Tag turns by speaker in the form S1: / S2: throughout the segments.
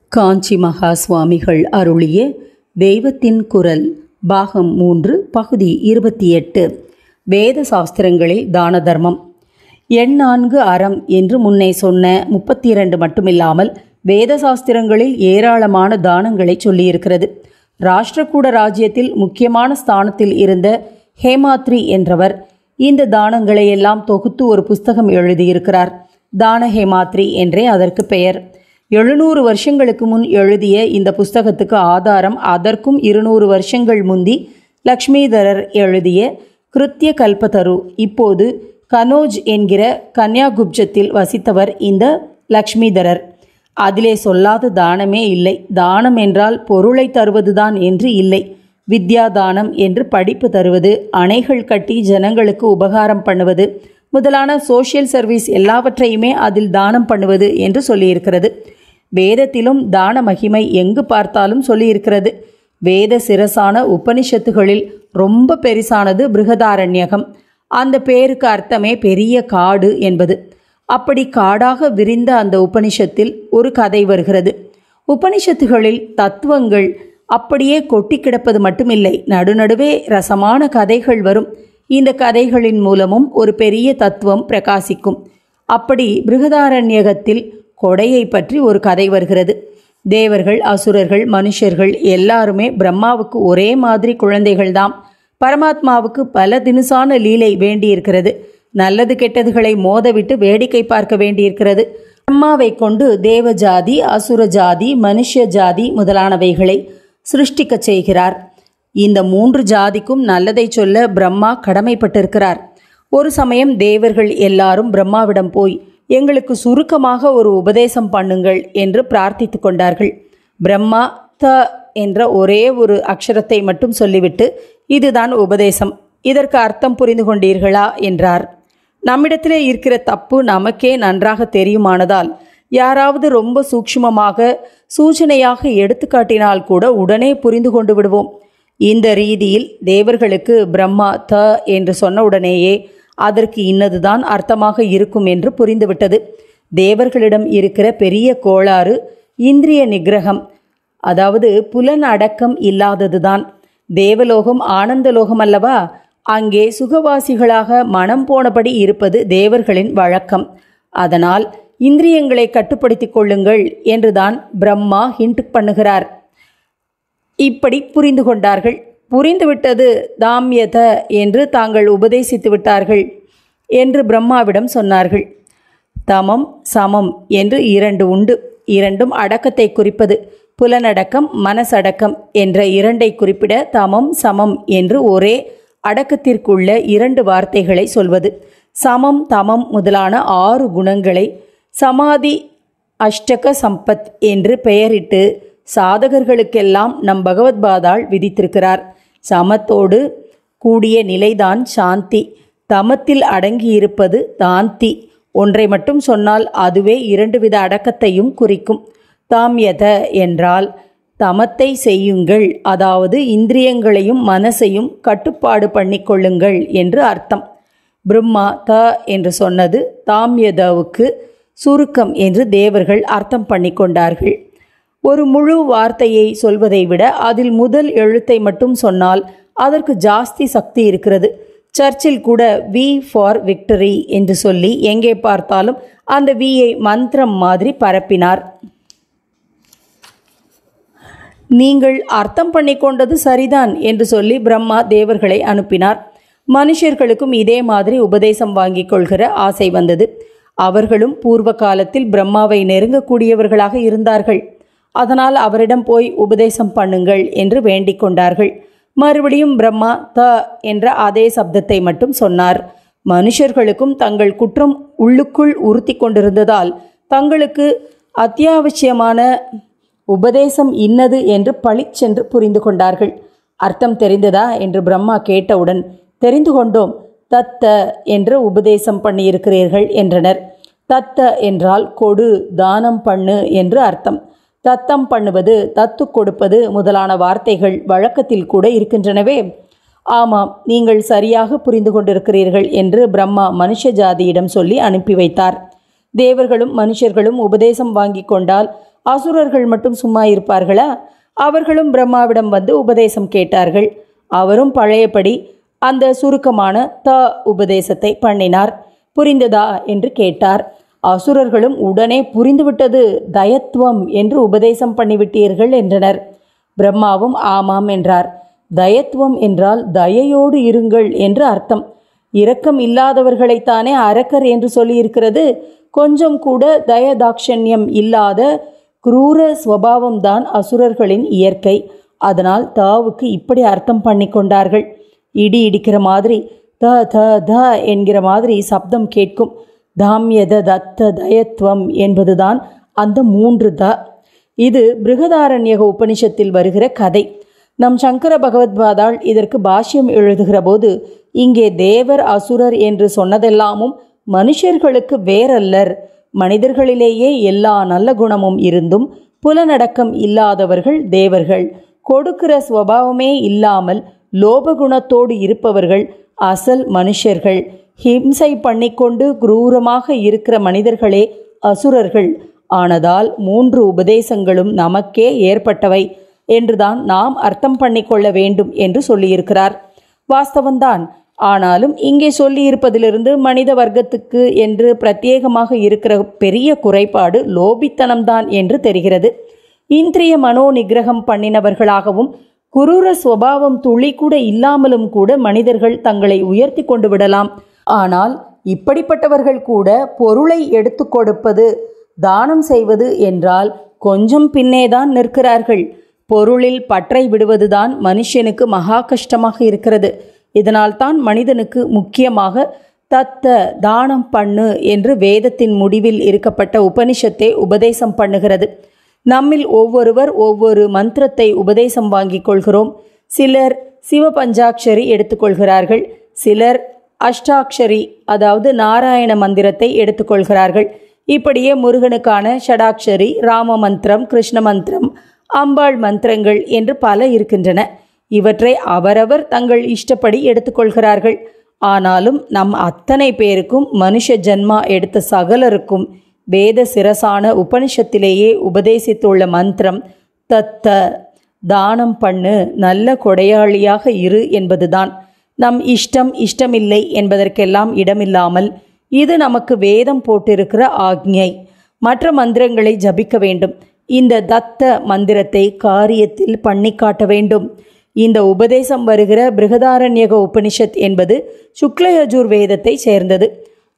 S1: காஞ்சி மகா சுவாமிகள் அருளிய தெய்வத்தின் குரல் பாகம் 3 பகுதி 28. வேத சாஸ்திரங்களில் தான தர்மம். எண்ணான்கு அறம் என்று முன்னே சொன்ன 32 மட்டுமில்லாமல் வேத சாஸ்திரங்களில் ஏராளமான தானங்களை சொல்லியிருக்கிறது. ராஷ்டிரகூட ராஜ்யத்தில் முக்கியமான ஸ்தானத்தில் இருந்த ஹேமாத்ரி என்றவர் இந்த தானங்களையெல்லாம் தொகுத்து ஒரு புஸ்தகம் எழுதியிருக்கிறார். தான ஹேமாத்ரி என்றே அதற்கு பெயர். 700 வருஷங்களுக்கு முன் எழுதிய இந்த புஸ்தகத்துக்கு ஆதாரம் அதற்கும் 200 வருஷங்கள் முந்தி லக்ஷ்மிதரர் எழுதிய கிருத்திய கல்பதரு. இப்போது கனோஜ் என்கிற கன்யாகுப்ஜத்தில் வசித்தவர் இந்த லக்ஷ்மிதரர். அதிலே சொல்லாத தானமே இல்லை. தானம் என்றால் பொருளை தருவதுதான் என்று இல்லை. வித்யாதானம் என்று படிப்பு தருவது, அணைகள் கட்டி ஜனங்களுக்கு உபகாரம் பண்ணுவது முதலான சோஷியல் சர்வீஸ் எல்லாவற்றையுமே அதில் தானம் பண்ணுவது என்று சொல்லியிருக்கிறது. வேதத்திலும் தான மகிமை எங்கு பார்த்தாலும் சொல்லியிருக்கிறது. வேத சிரசான உபனிஷத்துகளில் ரொம்ப பெரிசானது பிருகதாரண்யகம். அந்த பேருக்கு அர்த்தமே பெரிய காடு என்பது. அப்படி காடாக விரிந்த அந்த உபனிஷத்தில் ஒரு கதை வருகிறது. உபனிஷத்துகளில் தத்துவங்கள் அப்படியே கொட்டி கிடப்பது மட்டுமில்லை, நடுநடுவே ரசமான கதைகள் வரும். இந்த கதைகளின் மூலமும் ஒரு பெரிய தத்துவம் பிரகாசிக்கும். அப்படி பிருகதாரண்யகத்தில் கொடையை பற்றி ஒரு கதை வருகிறது. தேவர்கள், அசுரர்கள், மனுஷர்கள் எல்லாருமே பிரம்மாவுக்கு ஒரே மாதிரி குழந்தைகள்தாம். பரமாத்மாவுக்கு பல தினுசான லீலை வேண்டியிருக்கிறது. நல்லது கெட்டதுகளை மோதவிட்டு வேடிக்கை பார்க்க வேண்டியிருக்கிறது. பிரம்மாவை கொண்டு தேவ ஜாதி, அசுர ஜாதி, மனுஷ ஜாதி முதலானவைகளை சிருஷ்டிக்க செய்கிறார். இந்த 3 ஜாதிக்கும் நல்லதை சொல்ல பிரம்மா கடமைப்பட்டிருக்கிறார். ஒரு சமயம் தேவர்கள் எல்லாரும் பிரம்மாவிடம் போய் எங்களுக்கு சுருக்கமாக ஒரு உபதேசம் பண்ணுங்கள் என்று பிரார்த்தித்து கொண்டார்கள். பிரம்மா த என்ற ஒரே ஒரு அக்ஷரத்தை மட்டும் சொல்லிவிட்டு இதுதான் உபதேசம், இதற்கு அர்த்தம் புரிந்து கொண்டீர்களா என்றார். நம்மிடத்திலே இருக்கிற தப்பு நமக்கே நன்றாக தெரியுமானதால் யாராவது ரொம்ப சூக்ஷ்மமாக சூச்சனையாக எடுத்துக்காட்டினால் கூட உடனே புரிந்து கொண்டு விடுவோம். இந்த ரீதியில் தேவர்களுக்கு பிரம்மா த என்று சொன்ன உடனேயே அதற்கு இன்னதுதான் அர்த்தமாக இருக்கும் என்று புரிந்துவிட்டது. தேவர்களிடம் இருக்கிற பெரிய கோளாறு இந்திரிய நிகிரகம், அதாவது புலன் அடக்கம் இல்லாததுதான். தேவலோகம் ஆனந்தலோகம் அல்லவா? அங்கே சுகவாசிகளாக மனம் போனபடி இருப்பது தேவர்களின் வழக்கம். அதனால் இந்திரியங்களை கட்டுப்படுத்தி கொள்ளுங்கள் என்றுதான் பிரம்மா ஹிண்ட் பண்ணுகிறார். இப்படி புரிந்து கொண்டார்கள். புரிந்துவிட்டது தாம்யத என்று தாங்கள் உபதேசித்து விட்டார்கள் என்று பிரம்மாவிடம் சொன்னார்கள். தமம் சமம் என்று 2 உண்டு. இரண்டும் அடக்கத்தை குறிப்பது. புலனடக்கம், மனசடக்கம் என்ற 2ஐ குறிப்பிட தமம் சமம் என்று ஒரே அடக்கத்திற்குள்ள 2 வார்த்தைகளை சொல்வது. சமம் தமம் முதலான 6 குணங்களை சமாதி அஷ்டக சம்பத் என்று பெயரிட்டு சாதகர்களுக்கெல்லாம் நம் பகவத்பாதாள் விதித்திருக்கிறார். சமத்தோடு கூடிய நிலைதான் சாந்தி. தமத்தில் அடங்கியிருப்பது தாந்தி. ஒன்றை மட்டும் சொன்னால் அதுவே 2 வித அடக்கத்தையும் குறிக்கும். தாம்யத என்றால் தமத்தை செய்யுங்கள், அதாவது இந்திரியங்களையும் மனசையும் கட்டுப்பாடு பண்ணிக்கொள்ளுங்கள் என்று அர்த்தம். பிரம்மா த என்று சொன்னது தாம்யதவுக்கு சுருக்கம் என்று தேவர்கள் அர்த்தம் பண்ணி கொண்டார்கள். ஒரு முழு வார்த்தையை சொல்வதை விட அதில் முதல் எழுத்தை மட்டும் சொன்னால் அதற்கு ஜாஸ்தி சக்தி இருக்கிறது. சர்ச்சில் கூட வி ஃபார் விக்டரி என்று சொல்லி எங்கே பார்த்தாலும் அந்த வியை மந்திரம் மாதிரி பரப்பினார். நீங்கள் அர்த்தம் பண்ணி கொண்டது சரிதான் என்று சொல்லி பிரம்மா தேவர்களை அனுப்பினார். மனுஷர்களுக்கும் இதே மாதிரி உபதேசம் வாங்கிக் கொள்கிற ஆசை வந்தது. அவர்களும் பூர்வ காலத்தில் பிரம்மாவை நெருங்கக்கூடியவர்களாக இருந்தார்கள். அதனால் அவரிடம் போய் உபதேசம் பண்ணுங்கள் என்று வேண்டிக் கொண்டார்கள். மறுபடியும் பிரம்மா த என்ற அதே சப்தத்தை மட்டும் சொன்னார். மனுஷர்களுக்கும் தங்கள் குற்றம் உள்ளுக்குள் உறுத்தி கொண்டிருந்ததால் தங்களுக்கு அத்தியாவசியமான உபதேசம் இன்னது என்று பளிச்சென்று புரிந்து கொண்டார்கள். அர்த்தம் தெரிந்ததா என்று பிரம்மா கேட்டவுடன் தெரிந்து கொண்டோம், தத்த என்று உபதேசம் பண்ணியிருக்கிறீர்கள் என்றனர். தத்த என்றால் கொடு, தானம் பண்ணு என்று அர்த்தம். தத்தம் பண்ணுவது, தத்து கொடுப்பது முதலான வார்த்தைகள் வழக்கத்தில் கூட இருக்கின்றனவே. ஆமாம், நீங்கள் சரியாக புரிந்து கொண்டிருக்கிறீர்கள் என்று பிரம்மா மனுஷ ஜாதியிடம் சொல்லி அனுப்பி வைத்தார். தேவர்களும் மனுஷர்களும் உபதேசம் வாங்கி கொண்டால் அசுரர்கள் மட்டும் சும்மா இருப்பார்களா? அவர்களும் பிரம்மாவிடம் வந்து உபதேசம் கேட்டார்கள். அவரும் பழையபடி அந்த சுருக்கமான உபதேசத்தை பண்ணினார். புரிந்ததா என்று கேட்டார். அசுரர்களும் உடனே புரிந்துவிட்டது, தயத்துவம் என்று உபதேசம் பண்ணிவிட்டீர்கள் என்றனர். பிரம்மாவும் ஆமாம் என்றார். தயத்துவம் என்றால் தயையோடு இருங்கள் என்று அர்த்தம். இரக்கம் இல்லாதவர்களைத்தானே அரக்கர் என்று சொல்லியிருக்கிறது. கொஞ்சம் கூட தயதாட்சண்யம் இல்லாத குரூர ஸ்வபாவம்தான் அசுரர்களின் இயற்கை. அதனால் தாவுக்கு இப்படி அர்த்தம் பண்ணி கொண்டார்கள். இடி இடிக்கிற மாதிரி த த த என்கிற மாதிரி சப்தம் கேட்கும். தாம்யத தத்த தயத்துவம் என்பதுதான் அந்த 3 த. இது பிருகதாரண்யக உபனிஷத்தில் வருகிற கதை. நம் சங்கர பகவத்பாதாள் இதற்கு பாஷ்யம் எழுதுகிற போது, இங்கே தேவர் அசுரர் என்று சொன்னதெல்லாமும் மனுஷர்களுக்கு வேறல்லர். மனிதர்களிலேயே எல்லா நல்ல குணமும் இருந்தும் புலனடக்கம் இல்லாதவர்கள் தேவர்கள். கொடுக்கிற ஸ்வபாவமே இல்லாமல் லோபகுணத்தோடு இருப்பவர்கள் அசல் மனுஷர்கள். ஹிம்சை பண்ணிக்கொண்டு குரூரமாக இருக்கிற மனிதர்களே அசுரர்கள். ஆனதால் 3 உபதேசங்களும் நமக்கே ஏற்பட்டவை என்றுதான் நாம் அர்த்தம் பண்ணிக்கொள்ள வேண்டும் என்று சொல்லியிருக்கிறார். வாஸ்தவந்தான். ஆனாலும் இங்கே சொல்லியிருப்பதிலிருந்து மனித வர்க்கத்துக்கு என்று பிரத்யேகமாக இருக்கிற பெரிய குறைபாடு லோபித்தனம்தான் என்று தெரிகிறது. இந்திரிய மனோ நிகிரகம் பண்ணினவர்களாகவும் குரூர சுபாவம் துளி கூட இல்லாமலும் கூட மனிதர்கள் தங்களை உயர்த்தி கொண்டு விடலாம். ஆனால் இப்படிப்பட்டவர்கள் கூட பொருளை எடுத்து கொடுப்பது, தானம் செய்வது என்றால் கொஞ்சம் பின்னேதான் நிற்கிறார்கள். பொருளில் பற்றை விடுவதுதான் மனுஷனுக்கு மகா கஷ்டமாக இருக்கிறது. இதனால்தான் மனிதனுக்கு முக்கியமாக தத்த தானம் பண்ணு என்று வேதத்தின் முடிவில் இருக்கப்பட்ட உபனிஷத்தை உபதேசம் பண்ணுகிறது. நம்மில் ஒவ்வொருவர் ஒவ்வொரு மந்திரத்தை உபதேசம் வாங்கிக் கொள்கிறோம். சிலர் சிவபஞ்சாட்சரி எடுத்துக்கொள்கிறார்கள். சிலர் அஷ்டாட்சரி, அதாவது நாராயண மந்திரத்தை எடுத்துக்கொள்கிறார்கள். இப்படியே முருகனுக்கான ஷடாட்சரி, ராம மந்திரம், கிருஷ்ண மந்திரம், அம்பாள் மந்திரங்கள் என்று பல இருக்கின்றன. இவற்றை அவரவர் தங்கள் இஷ்டப்படி எடுத்துக்கொள்கிறார்கள். ஆனாலும் நம் அத்தனை பேருக்கும் மனுஷ ஜன்மா எடுத்த சகலருக்கும் வேத சிரசான உபனிஷத்திலேயே உபதேசித்துள்ள மந்திரம் தத்த, தானம் பண்ணு, நல்ல கொடையாளியாக இரு என்பதுதான். நம் இஷ்டமில்லை என்பதற்கெல்லாம் இடமில்லாமல் இது நமக்கு வேதம் போட்டிருக்கிற ஆக்ஞை. மற்ற மந்திரங்களை ஜபிக்க வேண்டும். இந்த தத்த மந்திரத்தை காரியத்தில் பண்ணி காட்ட வேண்டும். இந்த உபதேசம் வருகிற பிருகதாரண்யக உபனிஷத் என்பது சுக்லயஜுர் வேதத்தை சேர்ந்தது.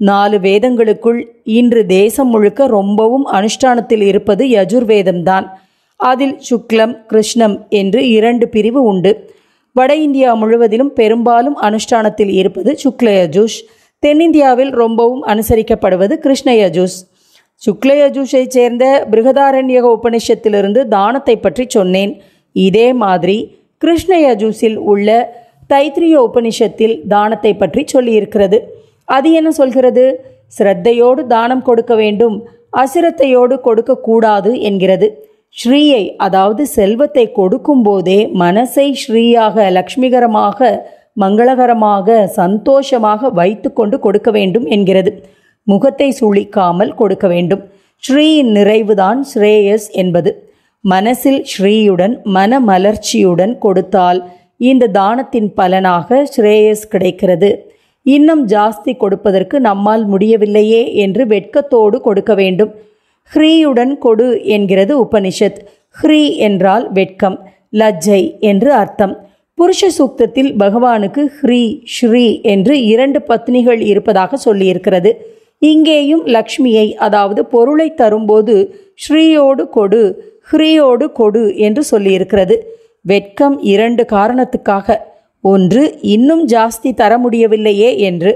S1: 4 வேதங்களுக்குள் இன்று தேசம் முழுக்க ரொம்பவும் அனுஷ்டானத்தில் இருப்பது யஜுர்வேதம்தான். அதில் சுக்லம், கிருஷ்ணம் என்று 2 பிரிவு உண்டு. வட இந்தியா முழுவதிலும் பெரும்பாலும் அனுஷ்டானத்தில் இருப்பது சுக்லயஜுஷ். தென்னிந்தியாவில் ரொம்பவும் அனுசரிக்கப்படுவது கிருஷ்ணயஜுஷ். சுக்லயஜுஷை சேர்ந்த பிருகதாரண்யக உபனிஷத்திலிருந்து தானத்தை பற்றி சொன்னேன். இதே மாதிரி கிருஷ்ணயஜுஸில் உள்ள தைத்திரிய உபனிஷத்தில் தானத்தை பற்றி சொல்லியிருக்கிறது. அது என்ன சொல்கிறது? ஸ்ரத்தையோடு தானம் கொடுக்க வேண்டும், அசிரத்தையோடு கொடுக்கக்கூடாது என்கிறது. ஸ்ரீயை, அதாவது செல்வத்தை கொடுக்கும் போதே மனசை ஸ்ரீயாக, லக்ஷ்மிகரமாக, மங்களகரமாக, சந்தோஷமாக வைத்து கொண்டு கொடுக்க வேண்டும் என்கிறது. முகத்தை சுளிக்காமல் கொடுக்க வேண்டும். ஸ்ரீயின் நிறைவுதான் ஸ்ரேயஸ் என்பது. மனசில் ஸ்ரீயுடன், மன மலர்ச்சியுடன் கொடுத்தால் இந்த தானத்தின் பலனாக ஸ்ரேயஸ் கிடைக்கிறது. இன்னும் ஜாஸ்தி கொடுப்பதற்கு நம்மால் முடியவில்லையே என்று வெட்கத்தோடு கொடுக்க வேண்டும். ஹ்ரீயுடன் கொடு என்கிறது உபனிஷத். ஹ்ரீ என்றால் வெட்கம், லஜ்ஜை என்று அர்த்தம். புருஷ சூக்தத்தில் பகவானுக்கு ஹ்ரீ, ஸ்ரீ என்று 2 பத்னிகள் இருப்பதாக சொல்லியிருக்கிறது. இங்கேயும் லக்ஷ்மியை, அதாவது பொருளை தரும்போது ஸ்ரீயோடு கொடு, ஹ்ரீயோடு கொடு என்று சொல்லியிருக்கிறது. வெட்கம் 2 காரணத்துக்காக. ஒன்று, இன்னும் ஜாஸ்தி தர முடியவில்லையே என்று.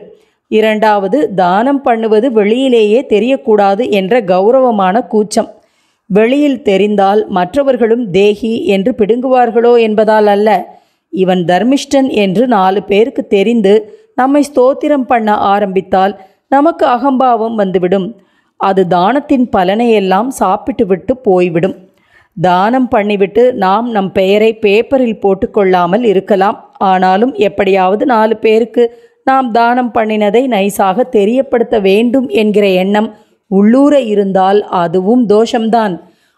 S1: 2வது, தானம் பண்ணுவது வெளியிலேயே தெரியக்கூடாது என்ற கௌரவமான கூச்சம். வெளியில் தெரிந்தால் மற்றவர்களும் தேகி என்று பிடுங்குவார்களோ என்பதால் அல்ல. இவன் தர்மிஷ்டன் என்று 4 பேருக்கு தெரிந்து நம்மை ஸ்தோத்திரம் பண்ண ஆரம்பித்தால் நமக்கு அகம்பாவம் வந்துவிடும். அது தானத்தின் பலனையெல்லாம் சாப்பிட்டு விட்டு போய்விடும். தானம் பண்ணிவிட்டு நாம் நம் பெயரை பேப்பரில் போட்டுக்கொள்ளாமல் இருக்கலாம். ஆனாலும் எப்படியாவது 4 பேருக்கு நாம் தானம் பண்ணினதை நைசாக தெரியப்படுத்த வேண்டும் என்கிற எண்ணம் உள்ளூர இருந்தால் அதுவும் தோஷம்தான்.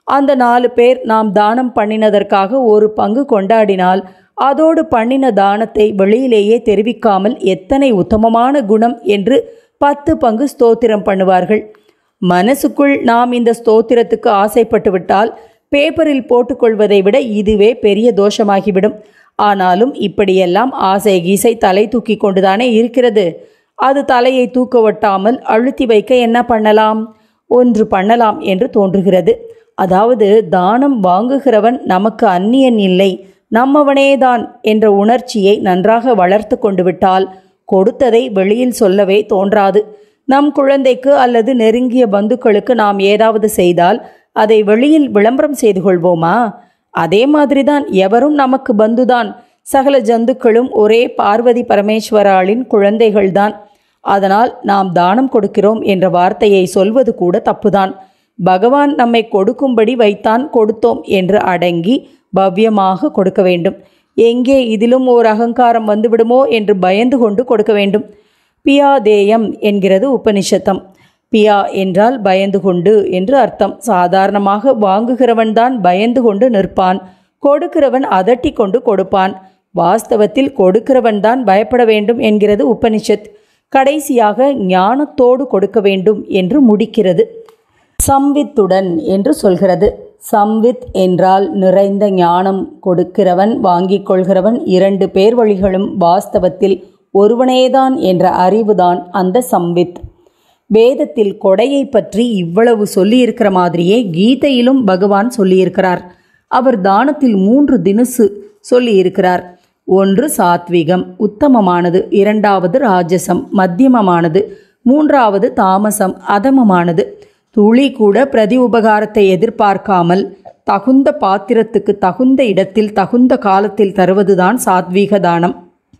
S1: அந்த 4 பேர் நாம் தானம் பண்ணினதற்காக ஒரு பங்கு கொண்டாடினால் அதோடு பண்ணின தானத்தை வெளியிலேயே தெரிவிக்காமல் எத்தனை உத்தமமான குணம் என்று 10 பங்கு ஸ்தோத்திரம் பண்ணுவார்கள். மனசுக்குள் நாம் இந்த ஸ்தோத்திரத்துக்கு ஆசைப்பட்டு விட்டால் பேப்பரில் போட்டுக்கொள்வதை விட இதுவே பெரிய தோஷமாகிவிடும். ஆனாலும் இப்படியெல்லாம் ஆசை கீசை தலை தூக்கி கொண்டுதானே இருக்கிறது. அது தலையை தூக்க ஒட்டாமல் அழுத்தி வைக்க என்ன பண்ணலாம்? ஒன்று பண்ணலாம் என்று தோன்றுகிறது. அதாவது தானம் வாங்குகிறவன் நமக்கு அந்நியன் இல்லை, நம்மவனேதான் என்ற உணர்ச்சியை நன்றாக வளர்த்து கொண்டு விட்டால் கொடுத்ததை வெளியில் சொல்லவே தோன்றாது. நம் குழந்தைக்கு அல்லது நெருங்கிய பந்துக்களுக்கு நாம் ஏதாவது செய்தால் அதை வெளியில் விளம்பரம் செய்து கொள்வோமா? அதே மாதிரிதான் எவரும் நமக்கு பந்துதான். சகல ஜந்துக்களும் ஒரே பார்வதி பரமேஸ்வராளின் குழந்தைகள்தான். அதனால் நாம் தானம் கொடுக்கிறோம் என்ற வார்த்தையை சொல்வது கூட தப்புதான். பகவான் நம்மை கொடுக்கும்படி வைத்தான், கொடுத்தோம் என்று அடங்கி பவ்யமாக கொடுக்க வேண்டும். எங்கே இதிலும் ஓர் அகங்காரம் வந்துவிடுமோ என்று பயந்து கொண்டு கொடுக்க வேண்டும். பியாதேயம் என்கிறது உபனிஷத்தம். பியா என்றால் பயந்து கொண்டு என்று அர்த்தம். சாதாரணமாக வாங்குகிறவன்தான் பயந்து கொண்டு நிற்பான், கொடுக்கிறவன் அதட்டி கொண்டு கொடுப்பான். வாஸ்தவத்தில் கொடுக்கிறவன்தான் பயப்பட வேண்டும் என்கிறது உபனிஷத். கடைசியாக ஞானத்தோடு கொடுக்க வேண்டும் என்று முடிக்கிறது. சம்வித்துடன் என்று சொல்கிறது. சம்வித் என்றால் நிறைந்த ஞானம். கொடுக்கிறவன் வாங்கிக் கொள்கிறவன் 2 பேர் வழிகளும் வாஸ்தவத்தில் ஒருவனேதான் என்ற அறிவுதான் அந்த சம்வித். வேதத்தில் கொடையை பற்றி இவ்வளவு சொல்லியிருக்கிற மாதிரியே கீதையிலும் பகவான் சொல்லியிருக்கிறார். அவர் தானத்தில் 3 தினுசு சொல்லியிருக்கிறார். 1 சாத்விகம், உத்தமமானது. 2வது ராஜசம், மத்தியமமானது. 3வது தாமசம், அதமமானது. துளி கூட பிரதி உபகாரத்தை எதிர்பார்க்காமல் தகுந்த பாத்திரத்துக்கு தகுந்த இடத்தில் தகுந்த காலத்தில் தருவதுதான் சாத்வீக தானம்.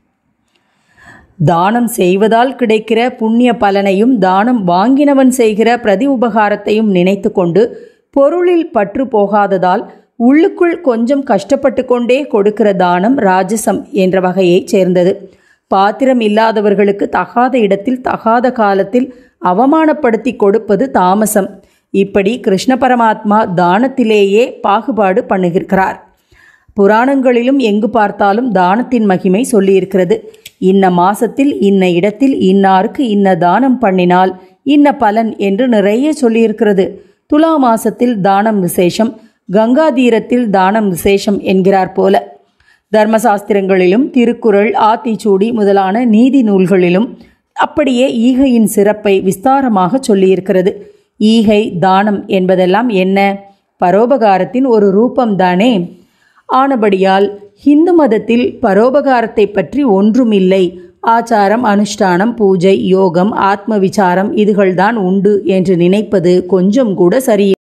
S1: தானம் செய்வதால் கிடைக்கிற புண்ணிய பலனையும் தானம் வாங்கினவன் செய்கிற பிரதி உபகாரத்தையும் நினைத்து கொண்டு பொருளில் பற்று போகாததால் உள்ளுக்குள் கொஞ்சம் கஷ்டப்பட்டு கொண்டே கொடுக்கிற தானம் ராஜசம் என்ற வகையைச் சேர்ந்தது. பாத்திரம் இல்லாதவர்களுக்கு தகாத இடத்தில் தகாத காலத்தில் அவமானப்படுத்தி கொடுப்பது தாமசம். இப்படி கிருஷ்ண பரமாத்மா தானத்திலேயே பாகுபாடு பண்ணுகிறார். புராணங்களிலும் எங்கு பார்த்தாலும் தானத்தின் மகிமை சொல்லியிருக்கிறது. இன்ன மாசத்தில் இன்ன இடத்தில் இன்னாருக்கு இன்ன தானம் பண்ணினால் இன்ன பலன் என்று நிறைய சொல்லியிருக்கிறது. துலா மாசத்தில் தானம் விசேஷம், கங்கா தீரத்தில் தானம் விசேஷம் என்கிறார் போல. தர்மசாஸ்திரங்களிலும் திருக்குறள், ஆத்திச்சூடி முதலான நீதி நூல்களிலும் அப்படியே ஈகையின் சிறப்பை விஸ்தாரமாக சொல்லியிருக்கிறது. ஈகை தானம் என்பதெல்லாம் என்ன? பரோபகாரத்தின் ஒரு ரூபம்தானே. ஆனபடியால் ஹிந்து மதத்தில் பரோபகாரத்தை பற்றி ஒன்றுமில்லை. ஆச்சாரம், அனுஷ்டானம், பூஜை, யோகம், ஆத்ம விசாரம் இதுகள்தான் உண்டு என்று நினைப்பது கொஞ்சம் கூட சரி.